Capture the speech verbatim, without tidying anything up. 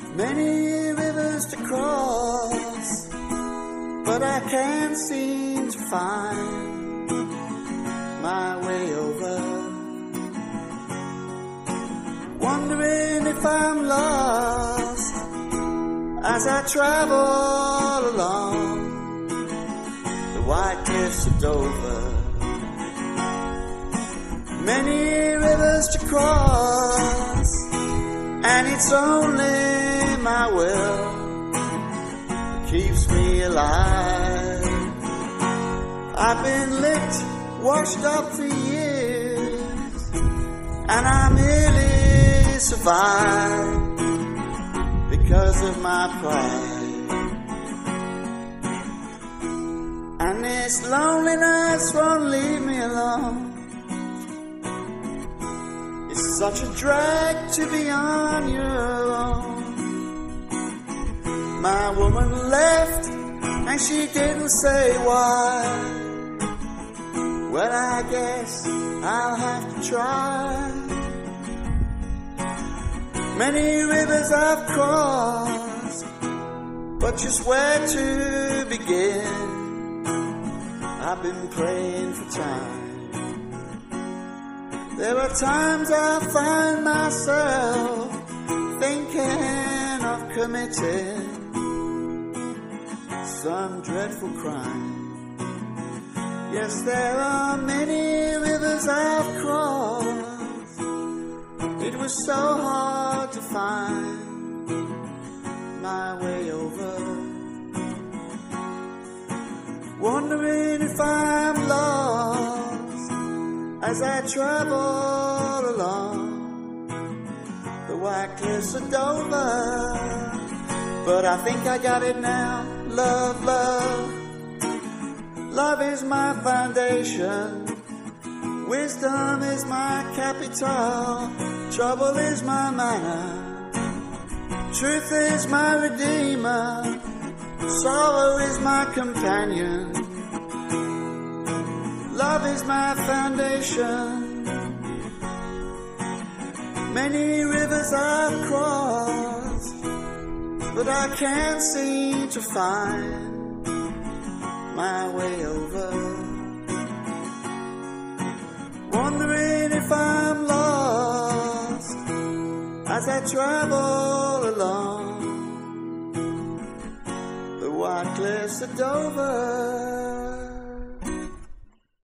many rivers to cross, but I can't seem to find my way over. Wondering if I'm lost as I travel along the white cliffs of Dover. Many rivers to cross, and it's only my will that keeps me alive. I've been licked, washed up for years, and I merely survive because of my pride. And this loneliness won't leave me alone. It's such a drag to be on your own. My woman left and she didn't say why. Well, I guess I'll have to try. Many rivers I've crossed, but just where to begin? I've been praying for time. There are times I find myself thinking of committing some dreadful crime. Yes, there are many rivers I've crossed. It was so hard to find my way over. Wondering if I'm lost as I travel along the white cliffs of Dover. But I think I got it now. Love, love, love is my foundation. Wisdom is my capital. Trouble is my manner. Truth is my redeemer. Sorrow is my companion. Love is my foundation. Many rivers I've crossed, but I can't seem to find my way over. Wondering if I'm lost as I travel along the white cliffs of Dover.